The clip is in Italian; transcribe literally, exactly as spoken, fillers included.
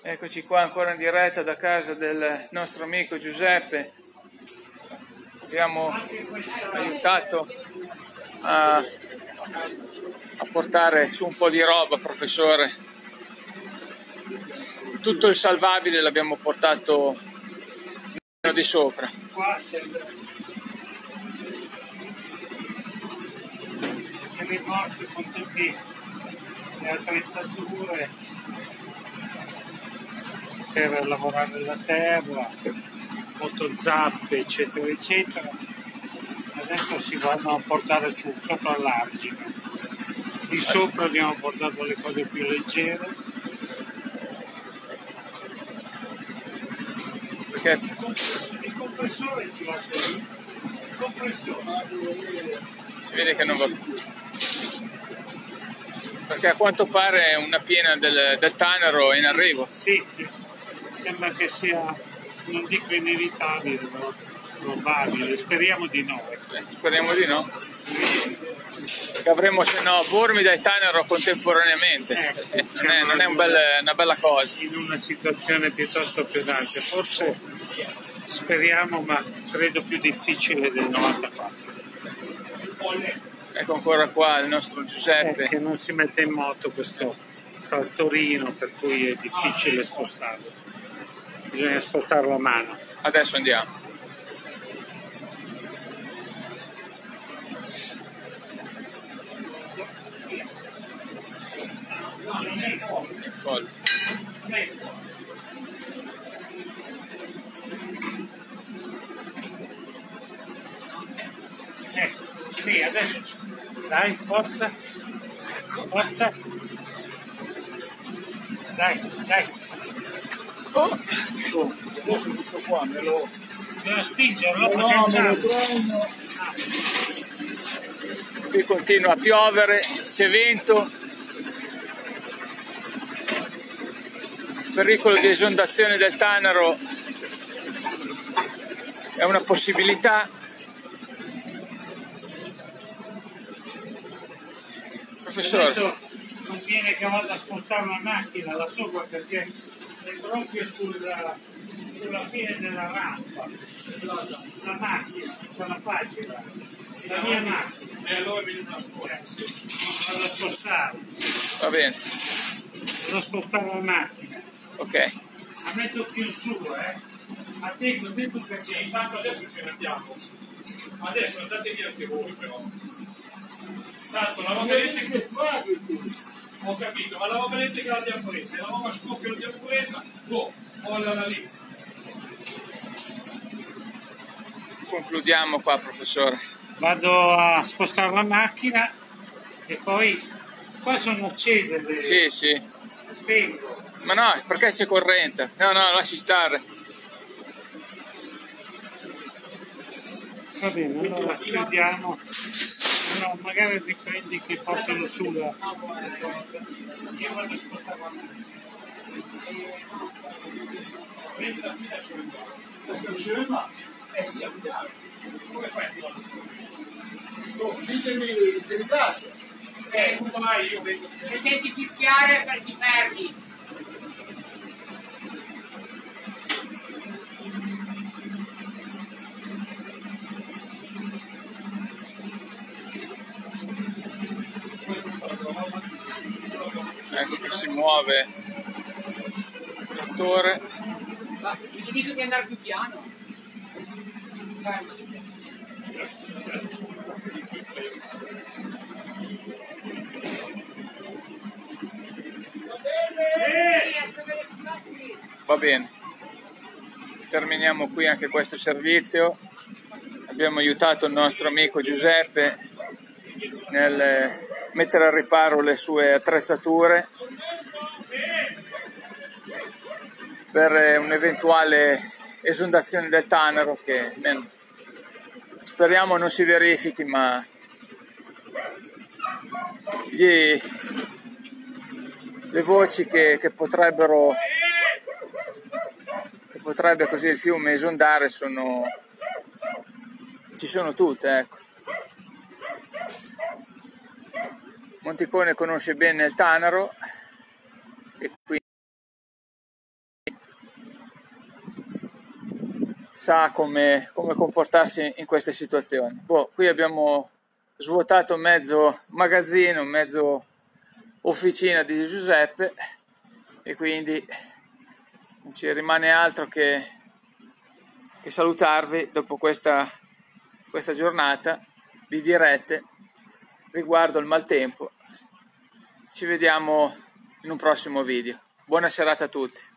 Eccoci qua ancora in diretta da casa del nostro amico Giuseppe. Abbiamo aiutato a, a portare su un po' di roba, professore. Tutto il salvabile l'abbiamo portato di sopra. Qua c'è le morti con tutte le attrezzature per lavorare la terra, motozappe eccetera eccetera. Adesso si vanno a portare su sopra l'argine. Di sopra abbiamo portato le cose più leggere. Perché Il compressore si va lì. Il compressore. si vede che non va più. Perché a quanto pare una piena del, del Tanaro è in arrivo. Sì, sembra che sia, non dico inevitabile, ma probabile. Speriamo di no. Eh, speriamo di no. Perché avremo se no Bormida e Tanaro contemporaneamente. Eh, Eh, non è, non è un bel, una bella cosa. In una situazione piuttosto pesante, forse speriamo, ma credo più difficile del novantaquattro. Ecco ancora qua il nostro Giuseppe. Eh, che non si mette in moto questo trattorino, per cui è difficile spostarlo. Bisogna spostarlo a mano. Adesso andiamo. È folle. Eh, sì, adesso dai, forza, forza, dai, dai. Oh. Oh, adesso questo qua me lo... Devo spingerlo, No, perché no, me c'è- lo prendo. Qui continua a piovere, c'è vento, il pericolo di esondazione del Tanaro è una possibilità. Professore, Adesso conviene che vada a spostare la macchina là sopra perché è proprio sulla, sulla fine della rampa. La macchina, c'è la pagina, la mia macchina. E allora mi devo spostare. Vado a spostare, va bene, vado a spostare la macchina. ok. La metto più in su, eh. Attento, attento perché intanto adesso ci mettiamo. Adesso andate via anche voi però. Tanto la vagalette che fai tu? Ho capito, ma la vagalette che l'abbiamo presa, la nuova scoppia l'abbiamo presa, boh, mollala lì. Concludiamo qua, professore. Vado a spostare la macchina e poi qua sono accese le... Sì, sì. Spengo. Ma no, perché c'è corrente? No, no, lasci stare. Va bene, allora chiudiamo. No, magari riprendi che portano su la... Io vado a spostare la macchina. Eh sì, abbiamo. Come fai? Oh, ditemi utilizzate. Eh, come mai io vedo... Se senti fischiare per ti fermi. Ecco che si muove il trattore. Ma ti dico di andare più piano. Fermati. Va bene. Terminiamo qui anche questo servizio. Abbiamo aiutato il nostro amico Giuseppe nel mettere al riparo le sue attrezzature per un'eventuale esondazione del Tanaro che speriamo non si verifichi, ma gli, le voci che, che potrebbero che potrebbe così il fiume esondare sono ci sono tutte, ecco. Monticone conosce bene il Tanaro e quindi sa come, come comportarsi in queste situazioni. Boh, qui abbiamo svuotato mezzo magazzino, mezzo officina di Giuseppe, e quindi non ci rimane altro che, che salutarvi dopo questa, questa giornata di dirette riguardo il maltempo. Ci vediamo in un prossimo video. Buona serata a tutti.